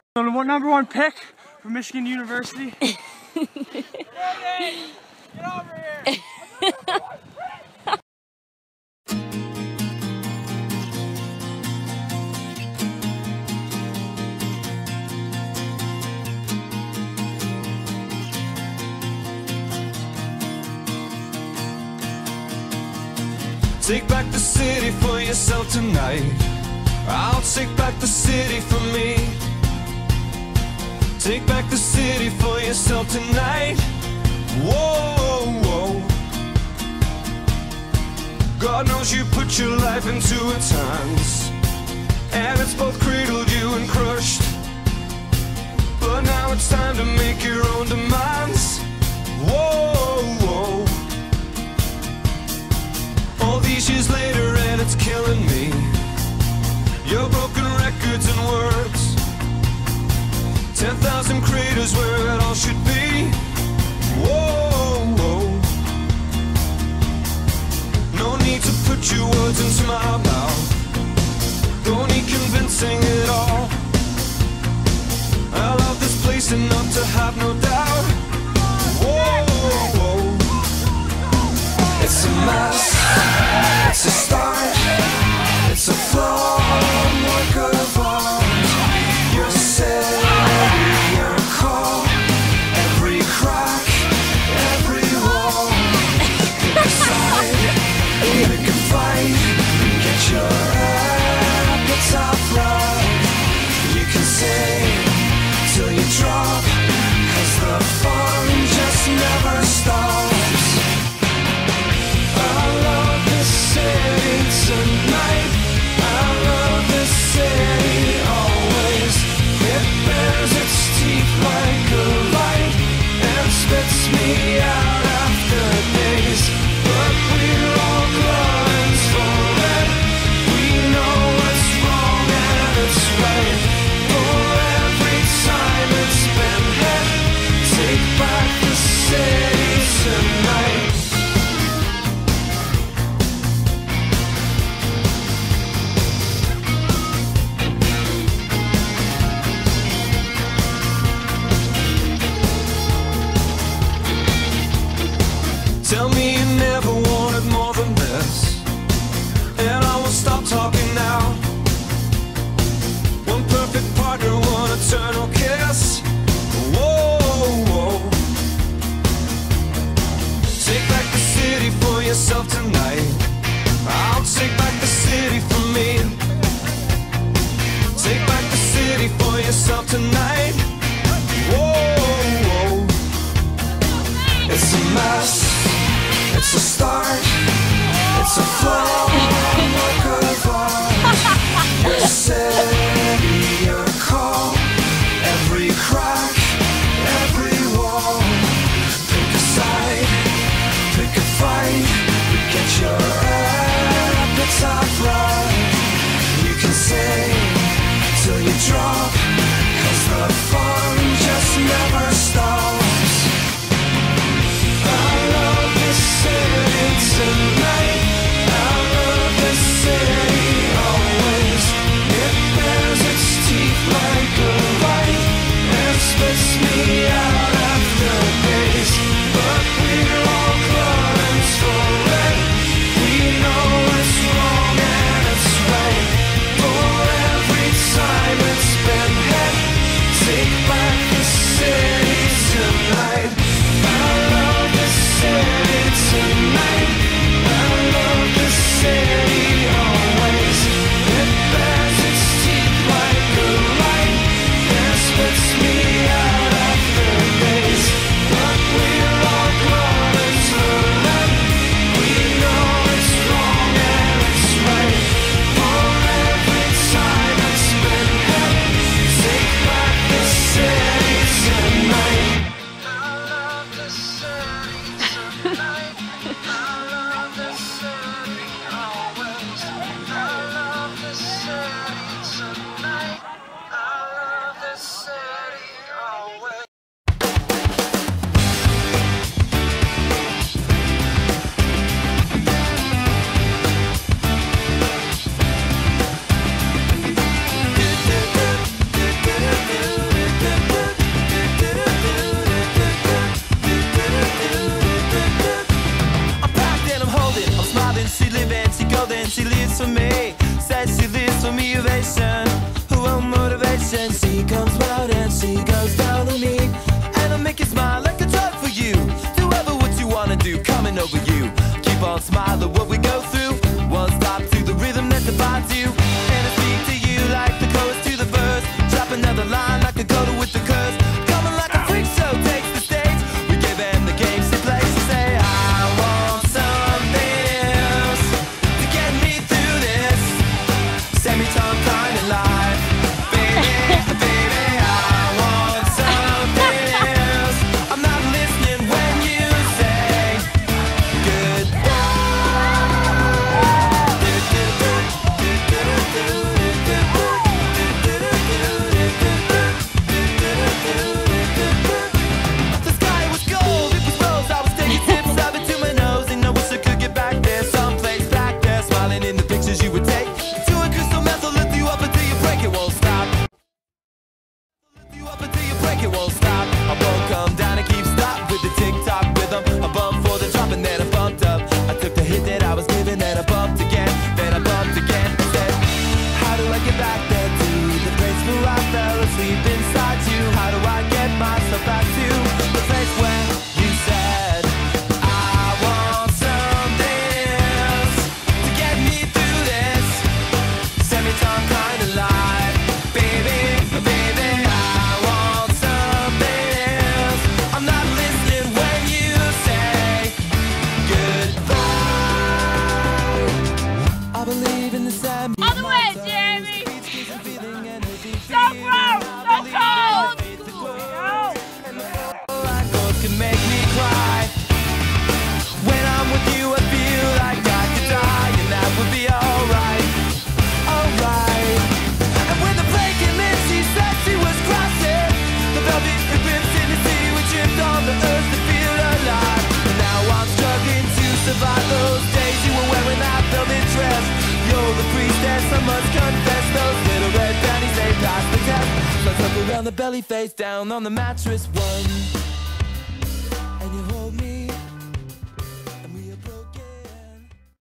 So the #1 pick from Michigan University. Get over here! Take back the city for yourself tonight. I'll take back the city for me. Take back the city for yourself tonight. Whoa, whoa. God knows you put your life into its hands, and it's both cradled you and crushed. But now it's time to make your own demands. Whoa, whoa. All these years later and it's killing me. Your broken records and words, 10,000 craters where it all should be. Whoa, whoa. No need to put your words into my mouth. Don't need convincing at all. I love this place enough to have no doubt. Whoa, whoa. It's a mess. It's a start, it's a flawed work of art. Your city, your call, every crack, every wall. Pick a side, pick a fight, get your appetite right. You can sing till you drop, 'cause the fun just never stops. Tonight, I love this city always. It bares its teeth like a light and spits me out after days. But we're all gluttons for it. We know what's wrong and it's right. For every time it's been hit, take back the city tonight. Tell me you never wanted more than this, and I will stop talking now. One perfect partner, one eternal kiss. Whoa, whoa. Take back the city for yourself tonight. I'll take back the city for me. Take back the city for yourself tonight. Whoa, whoa. It's a mess. It's a start, it's a flawed work of art. Your city, your call, every crack, every wall. Pick a side, pick a fight, get your appetite right. You can sing till you drop, 'cause the clothing, she lives for me. Says she lives for me, ovation, her own motivation. She comes round and she goes down on me, and I'll make you smile like a drug for you. Do ever what you wanna do, coming over you. Keep on smiling what we go through. One stop to the rhythm that defines you, and I speak to you like the chorus to the verse. Drop another line like a coda with the curse. Coming like a freak show takes the stage. We give them the game she plays. She say, I want something else to get me through this semi-tongue kind of life. Baby, baby, I want something else. I'm not listening when you say goodbye. The sky was gold, it was rose. I was taking tips of it to my nose, and I wish I could get back there, someplace back there, smiling in the pictures you would take. To a crystal method, lift you up until you break, it won't stop. Lift you up until you break, it won't stop. I won't come down and keep stop with the tick-tock rhythm. I bumped for the drop and then I bumped up. I took the hit that I was given, then I bumped again, then I bumped again. Said, how do I get back there to the place where I fell asleep inside you? How do I get myself back to the place where you said, I want something else to get me through this semi-tongue kind of life. Baby, baby, I want something else. I'm not listening when you say goodbye. I believe in the semi. All the way, Jeremy! So gross! So cold! Can make me cry. When I'm with you, I feel like I could die, and that would be alright, alright. And when the plane came in, she said she was crossing the velvet ribbons in the sea. We tripped on the earth to feel alive. And now I'm struggling to survive those days you were wearing that velvet dress. You're the priestess, I must confess. Those little red panties, they passed the test. So I tuck around the belly, face down on the mattress. One